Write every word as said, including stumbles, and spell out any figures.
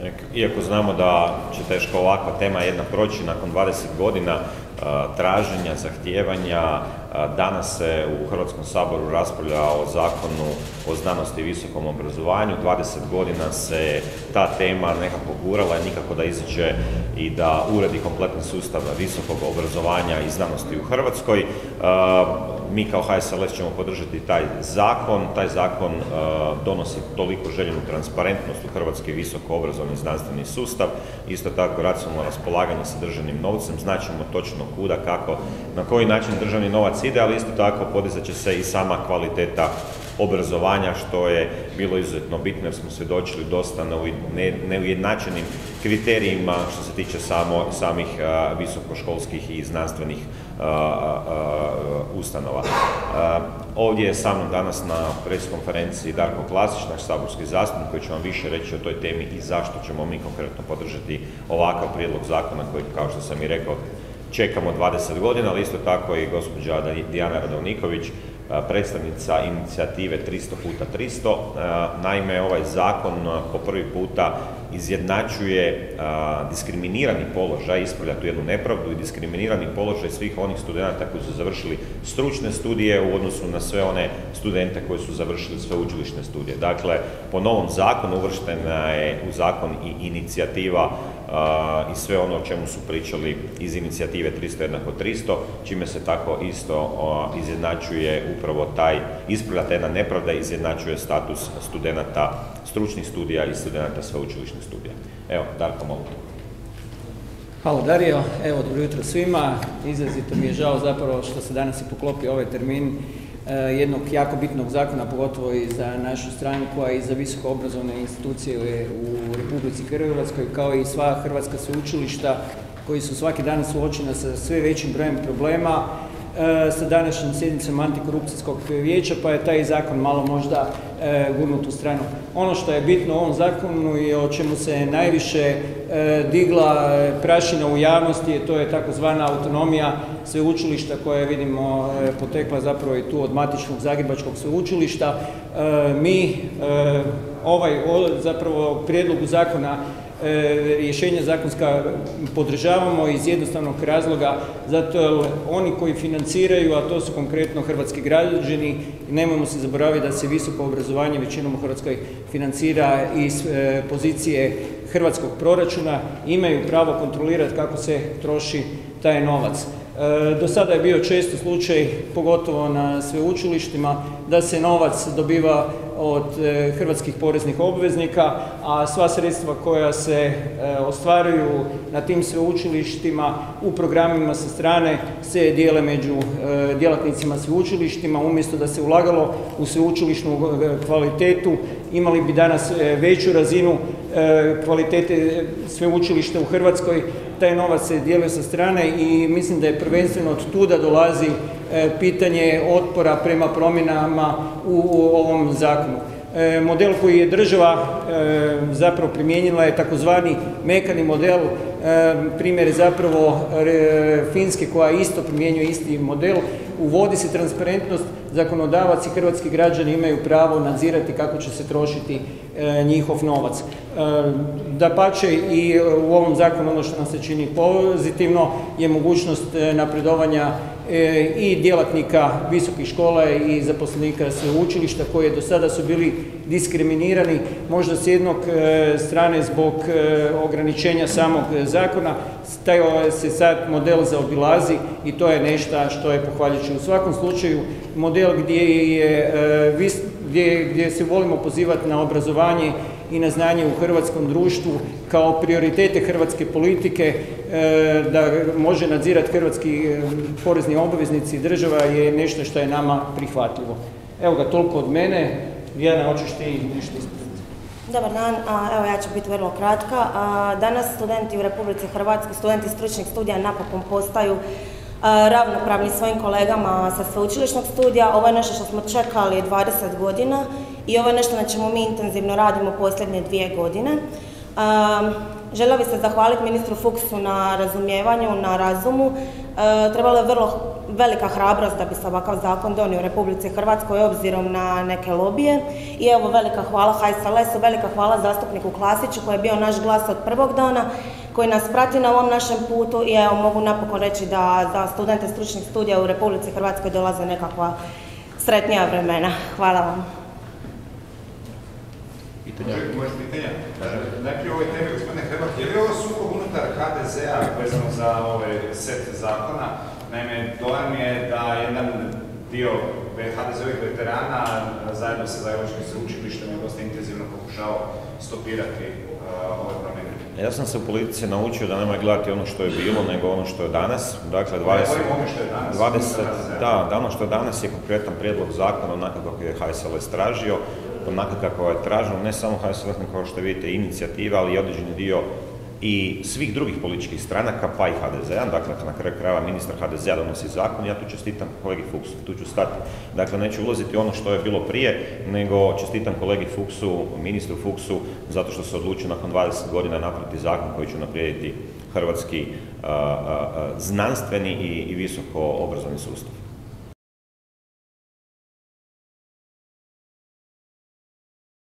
Iako znamo da će teško ovakva tema jedna proći nakon dvadeset godina traženja, zahtijevanja, danas se u Hrvatskom saboru raspravlja o Zakonu o znanosti i visokom obrazovanju. dvadeset godina se ta tema nekako gurala i nikako da izađe i da uredi kompletan sustav visokog obrazovanja i znanosti u Hrvatskoj. Mi kao H S L S ćemo podržati taj zakon. Taj zakon donosi toliko željenu transparentnost u hrvatski visoko obrazovni znanstveni sustav, isto tako racionalno raspolaganje sa državnim novcem, znaćemo točno kuda, kako, na koji način državni novac ide, ali isto tako podizat će se i sama kvaliteta obrazovanja, što je bilo izuzetno bitno jer smo svjedočili dosta neujednačenim kriterijima što se tiče samo, samih a, visokoškolskih i znanstvenih a, a, ustanova. A, ovdje je sa mnom danas na pres konferenciji Darko Klasić, naš saborski zastupnik, koji će vam više reći o toj temi i zašto ćemo mi konkretno podržati ovakav prijedlog zakona koji, kao što sam i rekao, čekamo dvadeset godina, ali isto tako i gospođa Dijana Radovniković, predstavnica inicijative tristo puta tristo. Naime, ovaj zakon po prvi puta izjednačuje diskriminirani položaj, ispravlja tu jednu nepravdu i diskriminirani položaj svih onih studenata koji su završili stručne studije u odnosu na sve one studente koji su završili sveučilišne studije. Dakle, po novom zakonu uvrštena je u zakon i inicijativa Uh, i sve ono o čemu su pričali iz inicijative tristo jednako tristo, čime se tako isto uh, izjednačuje upravo taj, ispravlja ta jedna nepravda i izjednačuje status studenata stručnih studija i studenata sveučilišnih studija. Evo, Darko, molim. Hvala Dario, evo dobro jutro svima. Izrazito mi je žao zapravo što se danas i poklopio ovaj termin jednog jako bitnog zakona, pogotovo i za našu stranku, a i za visoko obrazovne institucije u Republici Hrvatskoj, kao i sva hrvatska sveučilišta koji su svaki dan suočena sa sve većim brojem problema sa današnjim sjednicom antikorupcijskog vijeća, pa je taj zakon malo možda gurnut u stranu. Ono što je bitno u ovom zakonu i o čemu se najviše digla prašina u javnosti, to je takozvana autonomija sveučilišta koja je, vidimo, potekla zapravo i tu od matičnog zagrebačkog sveučilišta. Mi ovaj zapravo prijedlogu zakona rješenja zakonska podržavamo iz jednostavnog razloga, zato jer oni koji financiraju, a to su konkretno hrvatski građani, nemojmo se zaboraviti da se visoko obrazovanje većinom u Hrvatskoj financira iz pozicije hrvatskog proračuna, imaju pravo kontrolirati kako se troši taj novac. Do sada je bio često slučaj, pogotovo na sveučilištima, da se novac dobiva od hrvatskih poreznih obveznika, a sva sredstva koja se ostvaruju na tim sveučilištima u programima sa strane se dijele među djelatnicima sveučilištima. Umjesto da se ulagalo u sveučilišnu kvalitetu, imali bi danas veću razinu kvalitete sveučilišta u Hrvatskoj. Taj novac se dijelio sa strane i mislim da je prvenstveno od tuda dolazi pitanje otpora prema promjenama u ovom zakonu. Model koji je država zapravo primijenila je takozvani mekani model, primjer je zapravo Finske koja isto primjenjuje isti model. Uvodi se transparentnost, zakonodavac i hrvatski građani imaju pravo nadzirati kako će se trošiti njihov novac. Dapače, i u ovom zakonu ono što nam se čini pozitivno je mogućnost napredovanja i djelatnika visokih škola i zaposlenika sveučilišta koji do sada su bili diskriminirani, možda s jednog strane zbog ograničenja samog zakona. Taj se sad model zaobilazi i to je nešto što je pohvaljujuće. U svakom slučaju model gdje, je, gdje, gdje se volimo pozivati na obrazovanje i na znanje u hrvatskom društvu kao prioritete hrvatske politike, da može nadzirati hrvatski porezni obveznici i država je nešto što je nama prihvatljivo. Evo ga, toliko od mene. Dijana, hoćeš ti nešto ispraviti? Dobar dan, evo ja ću biti vrlo kratka. Danas studenti u Republici Hrvatskoj, studenti stručnih studija napokon postaju ravnopravni svojim kolegama sa sveučilišnog studija. Ovo je nešto što smo čekali dvadeset godina i ovo je nešto na čemu mi intenzivno radimo posljednje dvije godine. Željela bih se zahvaliti ministru Fuchsu na razumijevanju, na razumu. Trebalo je vrlo, velika hrabrost da bi se ovakav zakon donio u Republici Hrvatskoj obzirom na neke lobije. I evo, velika hvala H S L S-u, velika hvala zastupniku Klasiću koji je bio naš glas od prvog dana, koji nas prati na ovom našem putu i evo, mogu napokon reći da za studente stručnih studija u Republici Hrvatskoj dolaze nekakva sretnija vremena. Hvala vam. Pitanja? Može pitanja? Najprije o ovoj temi, gospodine Hrebak, je li ovo sukob unutar H D Z-a vezano za ovaj set zakona? Naime, dojam je da jedan dio H D Z-ovih veterana zajedno sa Zagrebačkim sveučilištem je dosta intenzivno pokušao stopirati uh, ove promjene. Ja sam se u politici naučio da nemoj gledati ono što je bilo, nego ono što je danas. Dakle, dvadeset, dvadeset, da, da, ono što je danas je konkretan prijedlog zakona, onako kako je H S L S tražio, onako kako je traženo, ne samo H S L S, kao što vidite, inicijativa, ali i određeni dio i svih drugih političkih stranaka, pa i H D Z-a. Dakle, na kraju krajeva ministar H D Z-a donosi zakon, ja tu čestitam kolegi Fuchsu, tu ću stati. Dakle, neću ulaziti ono što je bilo prije, nego čestitam kolegi Fuchsu, ministru Fuchsu, zato što se odlučio nakon dvadeset godina napraviti zakon koji će unaprijediti hrvatski a, a, a, znanstveni i, i visoko obrazovni sustav.